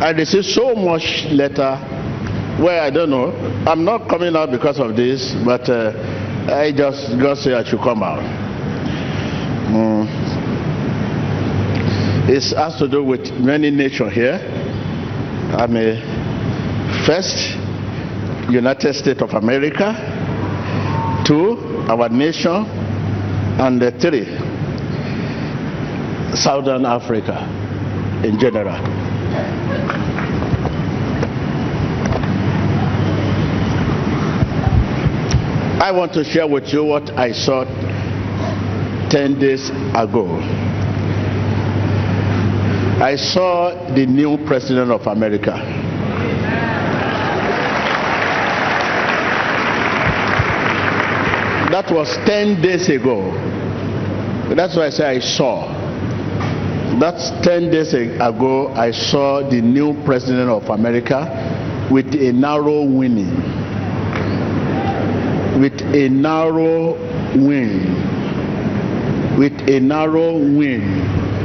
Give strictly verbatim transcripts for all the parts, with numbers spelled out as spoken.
I received so much letter where I don't know. I'm not coming out because of this, but uh, I just God say I should come out. Mm. It has to do with many nations here. I'm a first, United States of America, two, our nation, and uh, three, Southern Africa in general. I want to share with you what I saw ten days ago. I saw the new president of America. That was ten days ago. That's why I say I saw. That's ten days ago. I saw the new president of America with a narrow winning. With a narrow win. With a narrow win.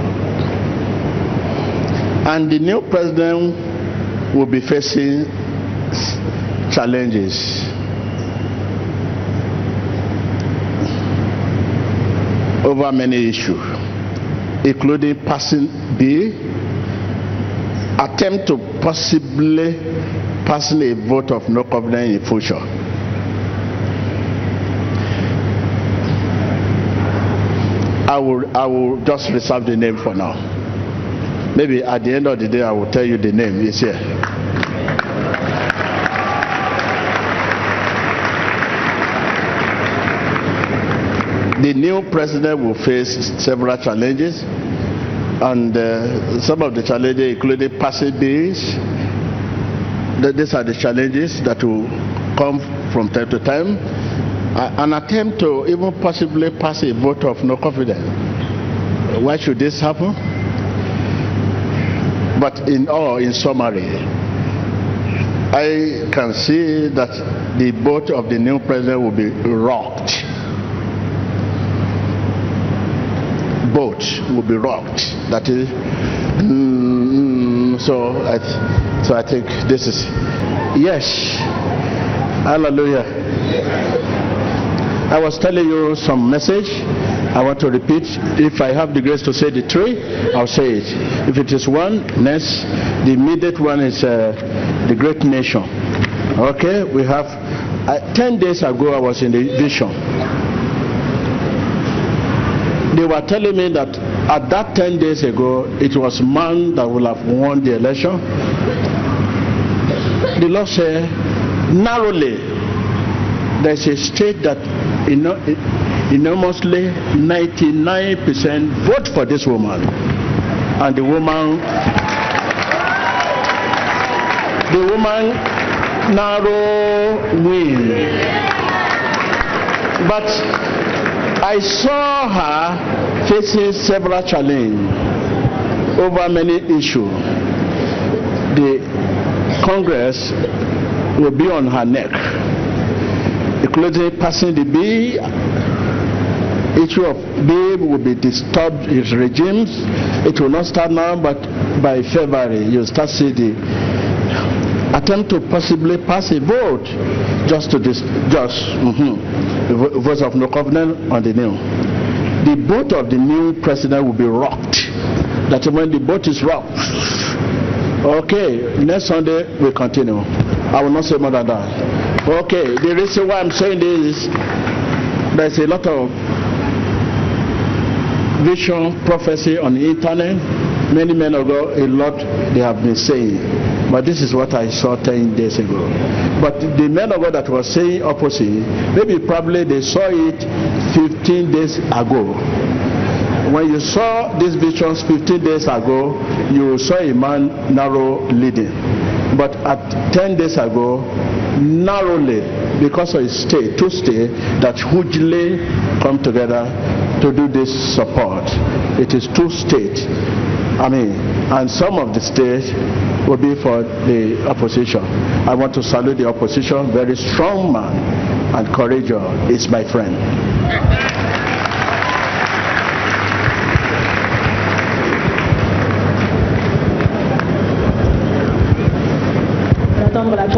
And the new president will be facing challenges. Over many issues, including passing bill, attempt to possibly passing a vote of no confidence in future. I will, I will just reserve the name for now. Maybe at the end of the day, I will tell you the name. It's here. The new president will face several challenges, and uh, some of the challenges including passing bills. These are the challenges that will come from time to time. Uh, an attempt to even possibly pass a vote of no confidence. Why should this happen? But in all, in summary, I can see that the boat of the new president will be rocked. Boat will be rocked. That is, mm, so I, th so I think this is yes. Hallelujah. I was telling you some message. I want to repeat. If I have the grace to say the three, I'll say it. If it is one, next, the immediate one is uh, the great nation. Okay, we have, uh, ten days ago I was in the vision. They were telling me that at that ten days ago, it was man that would have won the election. The Lord said, narrowly, there's a state that enormously ninety-nine percent vote for this woman, and the woman the woman narrow win. But I saw her facing several challenges over many issues. The Congress will be on her neck, including passing the bill. Issue of bill will be disturbed his regimes. It will not start now, but by February you'll start seeing the attempt to possibly pass a vote just to dis just mm-hmm, votes of no confidence on the new. The vote of the new president will be rocked. That when the vote is rocked, okay, next Sunday we continue. I will not say more than that. Okay, the reason why I'm saying this is there's a lot of vision prophecy on the internet. Many men ago, a lot they have been saying, but this is what I saw ten days ago. But the men ago that was saying opposite, maybe probably they saw it fifteen days ago. When you saw these visions fifteen days ago, you saw a man narrow leading. But at ten days ago, narrowly, because of his state, two states that hugely come together to do this support. It is two states. I mean, and some of the states will be for the opposition. I want to salute the opposition. Very strong man and courageous is my friend.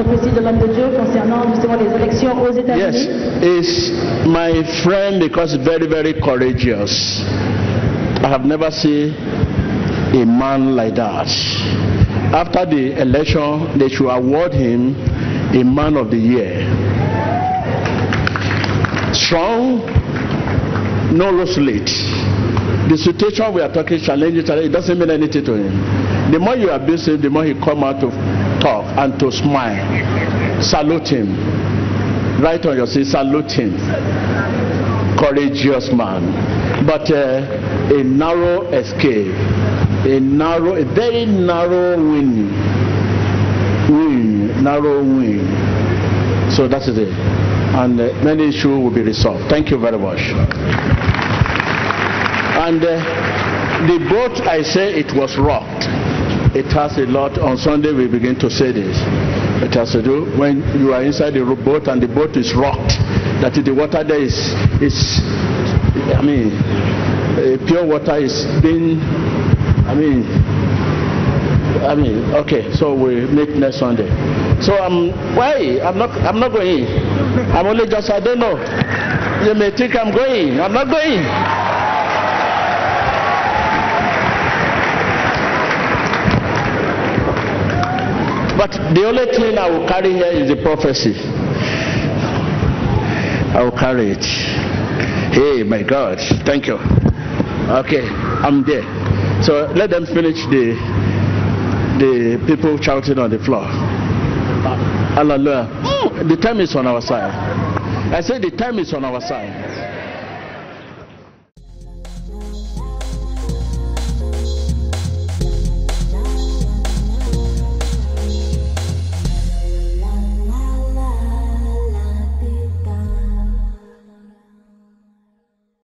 très précis de l'homme de Dieu concernant justement les élections aux États-Unis. Yes, is my friend because very, very courageous. I have never seen a man like that. After the election, they should award him a man of the year. Strong, no loss late. The situation we are talking, challenging, it doesn't mean anything to him. The more you abuse him, the more he come out to talk and to smile. Salute him. Right on your seat, salute him. Courageous man. But uh, a narrow escape. A narrow, a very narrow win. Win. Narrow win. So that's it. And uh, many issues will be resolved. Thank you very much. And uh, the boat, I say it was rocked. It has a lot. On Sunday we begin to say this. It has to do when you are inside the boat and the boat is rocked. That is, the water there is, is I mean, uh, pure water is being, I mean, I mean, okay. So we meet next Sunday. So I'm why I'm not I'm not going. I'm only just I don't know. You may think I'm going. I'm not going. But the only thing I will carry here is the prophecy. I will carry it. Hey, my God. Thank you. Okay, I'm there. So let them finish the the people shouting on the floor. Hallelujah. The time is on our side. I said the time is on our side.